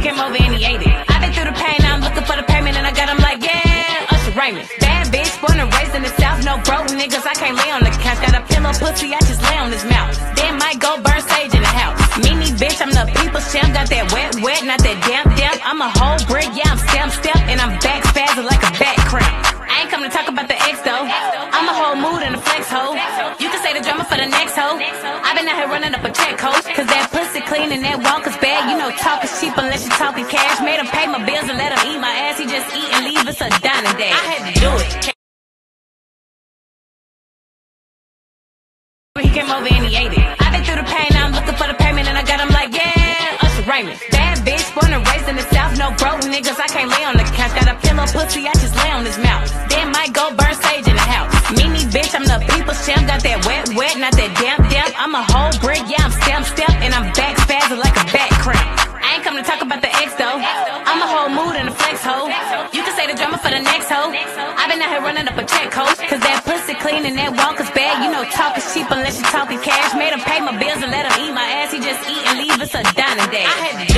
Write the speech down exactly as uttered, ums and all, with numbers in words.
came over and he ate it. I been through the pain, now I'm looking for the payment, and I got him like, yeah, Usher Raymond. Bad bitch, born and raised in the South, no broke niggas, I can't lay on the couch. Got a pillow pussy, I just lay on his mouth. Then might go burn sage in the house. Mimi bitch, I'm the people's champ, got that wet, wet, not that damp, damp. I'm a whole brick, yeah, I'm stamp, step, and I'm back spazzing like a back cramp. I ain't come to talk about the ex though. I'm a whole mood and a flex hoe. You can say the drama for the next hoe. I been out here running up a check coach, cause that pussy clean and that walker's bad. You know talk is cheap unless you talking cash. Made him pay my bills and let him eat my ass. He just eat and leave us a dining day. I had to do it. He came over and he ate it. I been through the pain, now I'm looking for the payment, and I got him like, yeah, Usher Raymond. Bad bitch, born and raised in the South, no broke niggas, I can't lay on the couch. Got a pillow pussy, I just lay on his mouth. Then might go burn sage in the house. Mimi bitch, I'm the people's champ, got that wet, wet, not that damp, damp. I'm a whole brick, yeah, I'm stamp, step, and I'm back spazzing like a back cramp. I ain't come to talk about the ex though. I'm a whole mood and a flex hoe. You can say the drama for the next hoe. I been out here running up a check coach, cause that pussy clean and that walker's bad. You know talk is cheap unless you talking cash. Made him pay my bills and let him eat my ass. He just eat and leave us a dining day. I had to